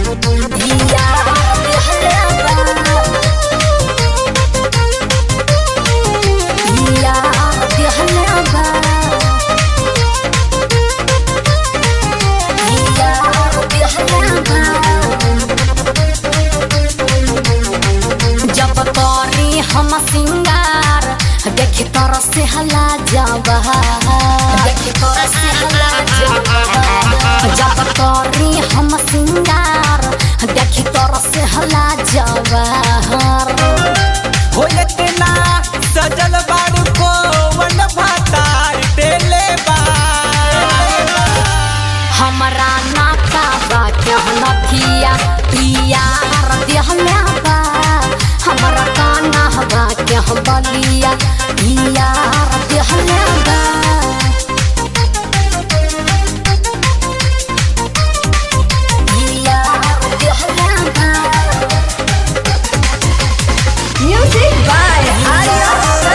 हम सिंगार देखी तरह से हला जावा, देखी तरह से हला जावा। जब करी हम सिंगार देखी तरह से हला जावा। होले तेना सजल बाड़ू को वन भातार टेले बा। हमरा नाता बा क्या नथिया यार देहला बा। हमरा काना हवा क्या बलिया यार देहला बा। यार देहला बा। म्यूजिक बाय आर्या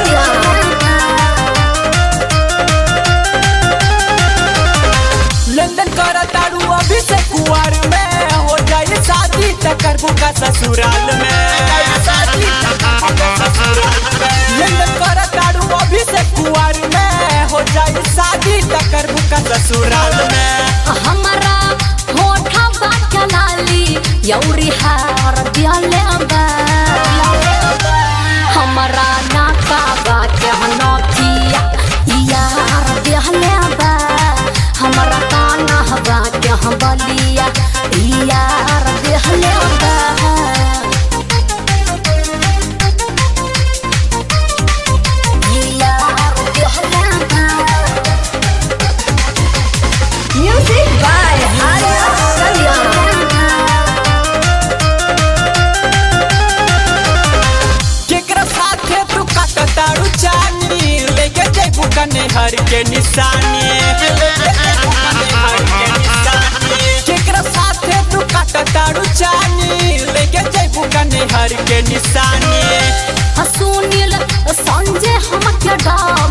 लंदन कर तारू अभी से कुआर में हो जाए शादी टकर बुका ससुराल में। लंदन कर तारू अभी से कुआर में हो जाए शादी टकर बुका ससुराल में। हमारा होठा बात लाली यौरी हार दियाले बा। हमारा नाका बात नथिया यार दियाले बा। हमारा काना हवा क्या बलिया यार दियाले बा। म्यूजिक बाय आर्या केकरा साथे तू काटतारू चानी लेके जइबू कने हर के निशानी। केकरा साथे तू काटतारू चानी लेके जइबू कने हर के निशानी। सुनील संजय हम क्या